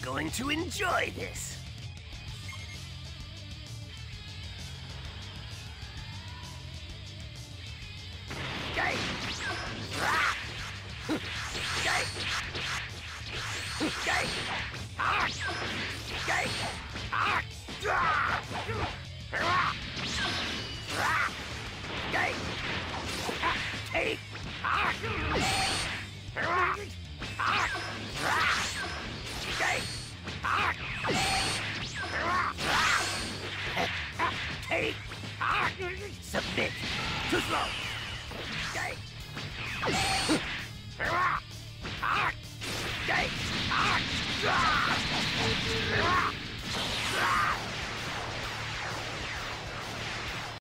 going to enjoy this. Okay. Okay. Okay. Okay. Okay. Take. Take. Submit. Too slow. Okay. Okay.